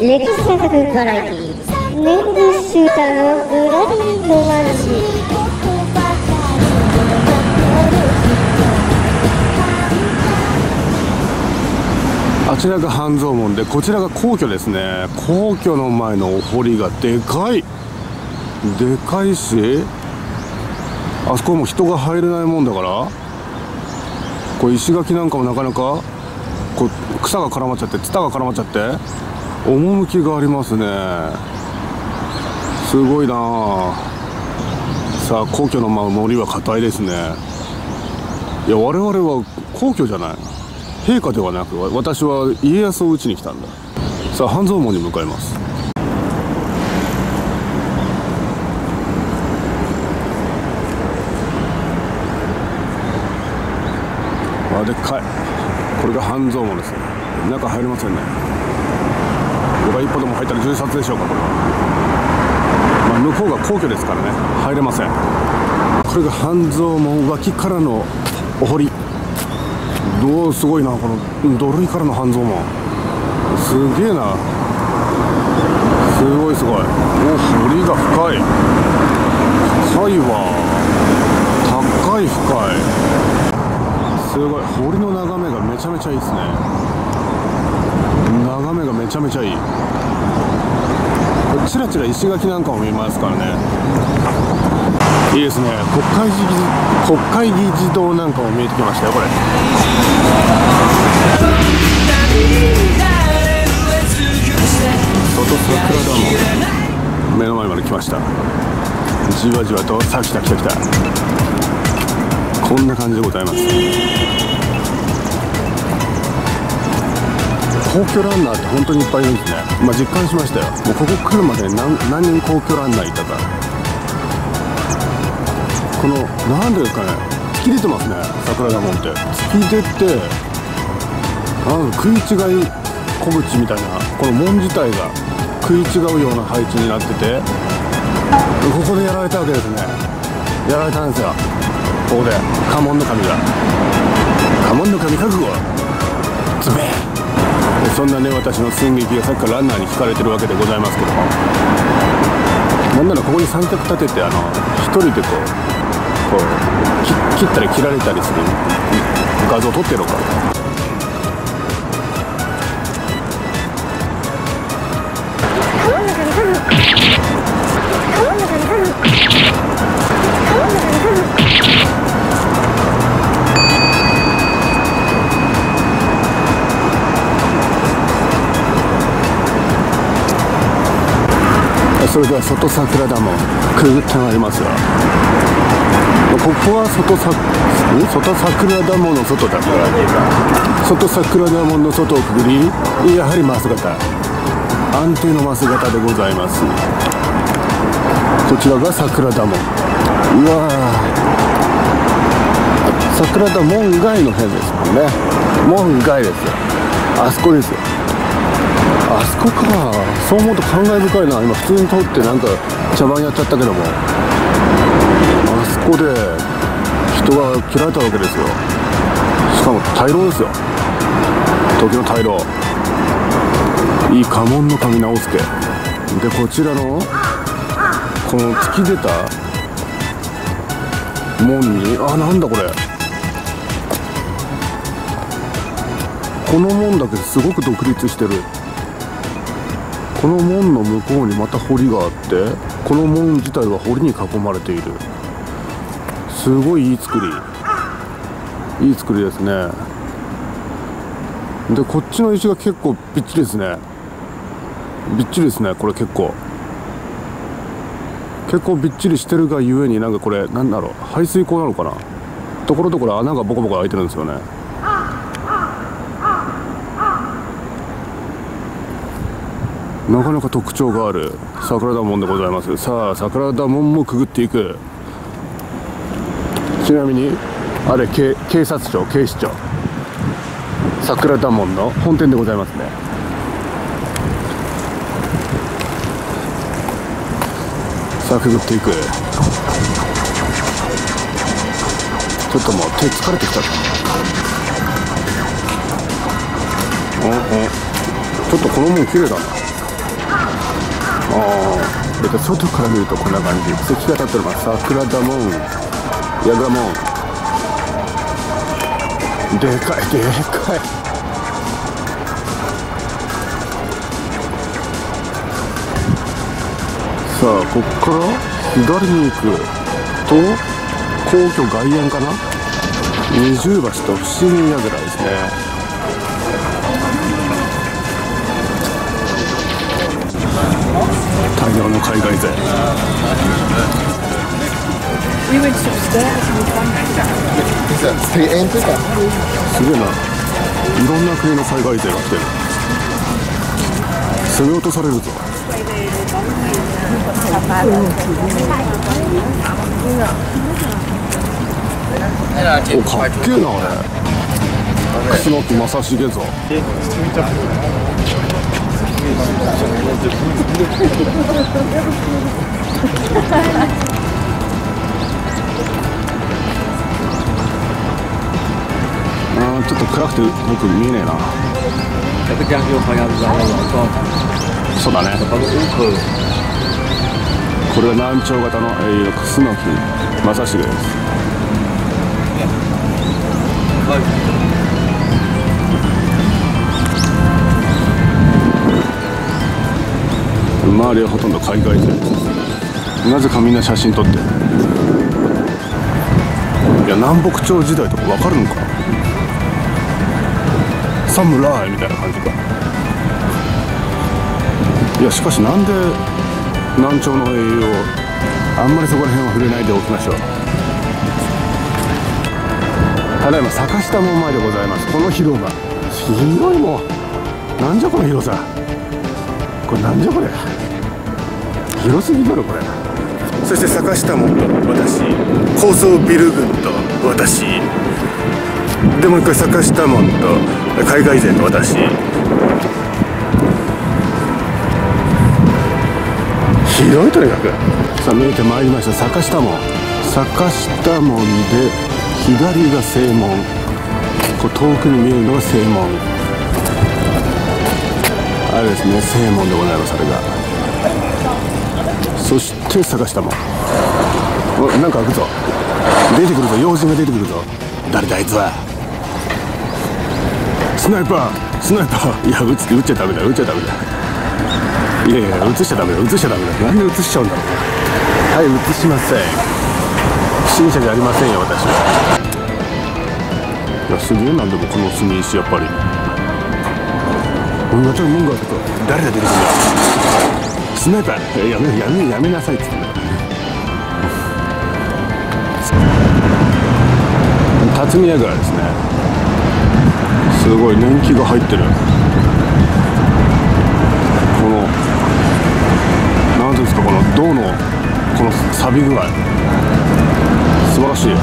歴史作バラエティネンブシューターの裏切りロマンス。 あちらが半蔵門で、こちらが皇居ですね。皇居の前のお堀がでかいし、あそこも人が入れないもんだから、これ石垣なんかもなかなかこう草が絡まっちゃって、ツタが絡まっちゃって、趣がありますね。すごいなあ。さあ、皇居の森は硬いですね。いや、我々は皇居じゃない、陛下ではなく、私は家康を討ちに来たんだ。さあ、半蔵門に向かいます。あ、でっかい。これが半蔵門ですね。中入れませんね。僕が一歩でも入ったら銃殺でしょうか、これは。向こうが皇居ですからね、入れません。これが半蔵門脇からのお堀。すごいな、この土塁からの半蔵門。すげえな。すごい。堀が深いわ。深い。すごい。堀の眺めがめちゃめちゃいいですね。眺めがめちゃめちゃいい。チラチラ石垣なんかも見えますからね。いいですね。国会議事堂なんかも見えてきましたよ、これ。外桜田門、目の前まで来ました。じわじわと、さあ来た。こんな感じでございます。皇居ランナーって本当にいっぱいいるんですね。実感しましたよ。もうここ来るまで何人皇居ランナーいたか。このなんですかね、突き出てますね、桜田門って。突き出て、食い違い小淵みたいな、この門自体が食い違うような配置になってて、ここでやられたわけですね。やられたんですよ、ここで。家紋の神覚悟つべ。そんなね、私の寸劇がさっきからランナーに聞かれてるわけでございますけども、なんならここに三脚立てて、一人でこう切ったり切られたりする画像を撮ってやろうか。それでは外桜田門くぐってまいりますよ。ここは外桜田門の外だから、外桜田門の外をくぐり、やはり枡形、安定の枡形でございます。こちらが桜田門。うわー、桜田門外の辺ですもんね。門外ですよ、あそこですよ。あそこか。そう思うと感慨深いな。今普通に通ってなんか茶番やっちゃったけども、あそこで人が切られたわけですよ。しかも大老ですよ、時の大老。いい家紋の神直輔で、こちらのこの突き出た門に、なんだこれ、この門だけすごく独立してる。この門の向こうにまた堀があって、この門自体は堀に囲まれている。すごいいい作りですね。で、こっちの石が結構びっちりですね。これ結構びっちりしてるがゆえに、なんかこれなんだろう、排水溝なのかな、ところどころ穴がボコボコ開いてるんですよね。なかなか特徴がある桜田門でございます。さあ、桜田門もくぐっていく。ちなみにあれ、警視庁桜田門の本店でございますね。さあ、くぐっていく。ちょっともう手疲れてきたな。ちょっとこの門綺麗だな。 外から見るとこんな感じ。石が立ってるのは桜田門、矢倉門。でかいでかい。さあこっから左に行くと皇居外苑かな。二重橋と伏見櫓ですね。大量の海外勢。すげえな。いろんな国の海外勢が来てる。攻め落とされるぞ。お、かっけえなあれ。楠木正成ぞ。ちょっと暗くてよく見えねえな。そうだね。これが南朝型の英雄楠木正成です。周りはほとんど海外勢。なぜかみんな写真撮ってる。いや、南北朝時代とか分かるのか。サムライみたいな感じか。いや、しかしなんで南朝の英雄をあんまりそこら辺は触れないでおきましょう。ただいま坂下門前でございます。この広場広い。もうなんじゃこの広さ。これなんじゃこれ。広すぎだろこれ。そして坂下門と私、高層ビル群と私で、もう一回坂下門と海外勢と私。広い。とにかくさあ見えてまいりました。坂下門。坂下門で左が正門。こう遠くに見えるのが正門。あれですね、正門でございます。あれが。そして坂下門。なんか開くぞ。出てくるぞ。要人が出てくるぞ。誰だあいつは。スナイパースナイパー。いや、撃っちゃダメだ。撃っちゃダメだ。いやいや、撃っちゃダメだ。撃っちゃダメだ。なんで撃っちゃうんだろう。はい、撃しません。不審者じゃありませんよ私は。いや、すげえなんでもこの住石やっぱり。ちょっと門が開くと誰が出てくるんだ。スナイパー。やめなさいって言ってんだ。辰巳櫓ですね。すごい年季が入ってる。この何ていうんですか、この銅のこの錆び具合素晴らしい。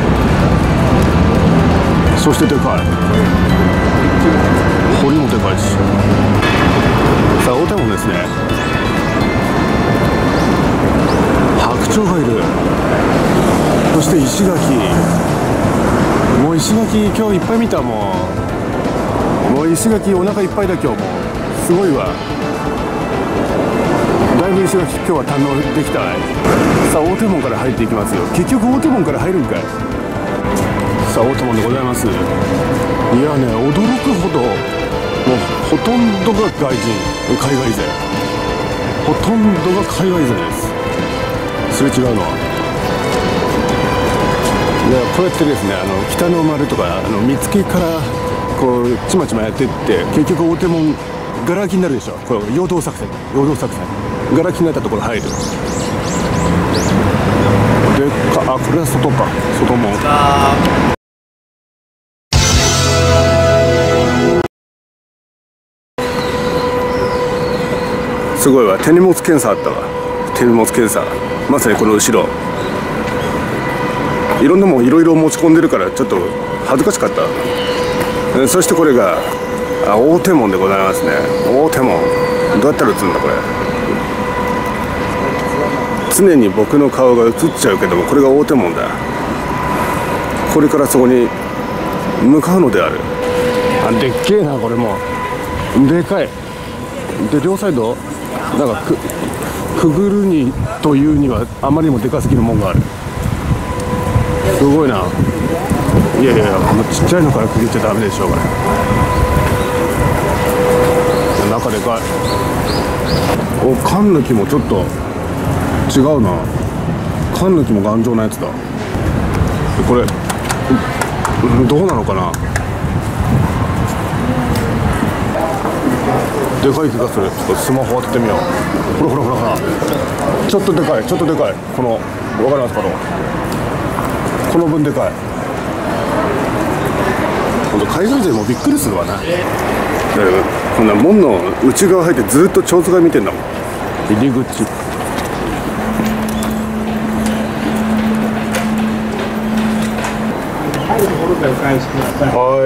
そしてでかい。堀もでかいし。さあ大手門ですね。白鳥がいる。そして石垣。もう石垣今日いっぱい見た。もう石垣お腹いっぱいだ今日。もうすごいわ。だいぶ石垣今日は堪能できた。さあ大手門から入っていきますよ。結局大手門から入るんかい。さあ大手門でございます。いやね、驚くほどもうほとんどが外人、海外勢。ほとんどが海外勢です。すれ違うのは。いや、こうやってですね、北の丸とか見附からこうちまちまやってって結局大手門がら空きになるでしょ。これ陽動作戦。がら空きになったところ入る。でか、あ、これは外か。外門。すごいわ。手荷物検査あったわ。手荷物検査。まさにこの後ろ。いろんなもんいろいろ持ち込んでるからちょっと恥ずかしかった。そしてこれが大手門でございますね。大手門。どうやったら映るんだこれ。常に僕の顔が映っちゃうけども、これが大手門だ。これからそこに向かうのである。でっけえなこれも。でかい。で両サイドなんかくぐるにというにはあまりにもでかすぎるもんがある。すごいな。いやいやいや、このちっちゃいのからくぐっちゃダメでしょこれ。中でかい。お、缶抜きもちょっと違うな。缶抜きも頑丈なやつだ。これどうなのかな。でかい気がする。ちょっとスマホ当ててみよう。ほらほらほらほら、ちょっとでかい、ちょっとでかい。この分かりますか、この分でかい。本当海外勢もびっくりするわな。こんな門の内側入ってずっと蝶番見てんだもん、入り口。はい、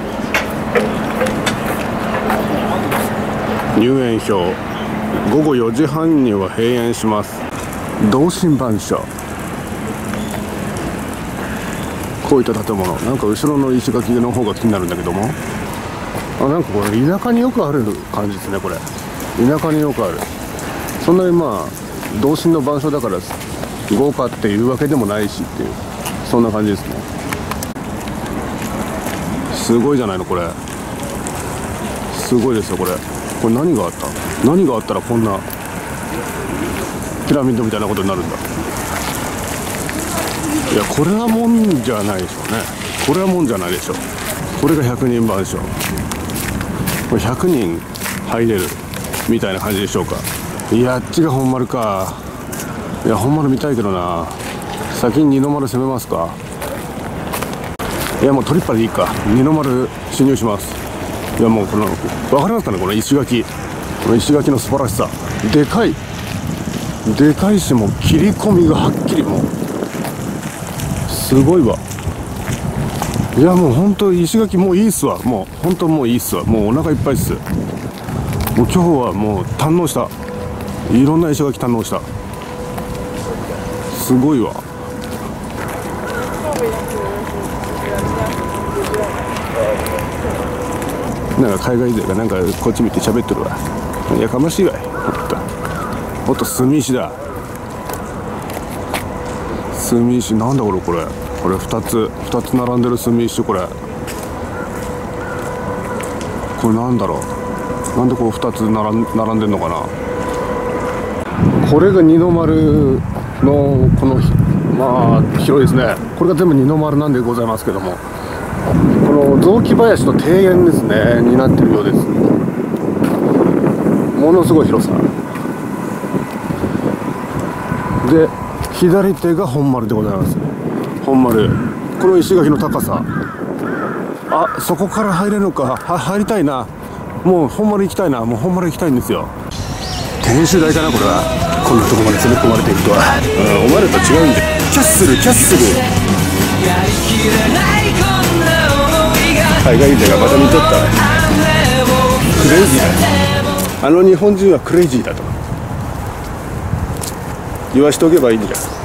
入園表、午後4時半には閉園します。同心番所。こういった建物、なんか後ろの石垣の方が気になるんだけども、なんかこれ田舎によくある感じですね。これ田舎によくある。そんなにまあ同心の番所だから豪華っていうわけでもないしっていう、そんな感じですね。すごいじゃないのこれ。すごいですよこれ。これ何があったらこんなピラミッドみたいなことになるんだ。いや、これはもんじゃないでしょうね。これはもんじゃないでしょう。これが100人番所。これ100人入れるみたいな感じでしょうか。いや、あっちが本丸か。いや、本丸見たいけどな。先に二の丸攻めますか。いや、もうトリッパでいいか。二の丸侵入します。いや、もうこの分かりますかね、この石垣。この石垣の素晴らしさ。でかいし、もう切り込みがはっきり、もうすごいわ。いや、もう本当石垣もういいっすわ。もう本当もういいっすわ。もうお腹いっぱいっす。もう今日はもう堪能した。いろんな石垣堪能した。すごいわ。なんか海外勢がなんかこっち見て喋ってるわ。やかましいわい。もっと住石だ。住石なんだこれ。これ2つ並んでる住石。これなんだろう。なんでこう2つ並んでんのかな。これが二の丸のこのまあ広いですね。これが全部二の丸なんでございますけども、この雑木林と庭園ですねになってるようです。ものすごい広さで、左手が本丸でございます。本丸、この石垣の高さ、そこから入れるのか。入りたいな。もう本丸行きたいな。もう本丸行きたいんですよ。天守台かなこれは。こんなとこまで攻め込まれていくとは。お前らと違うんで。キャッスル海外勢がまた見とった。クレイジーだ。日本人はクレイジーだと言わしとけばいいんじゃん。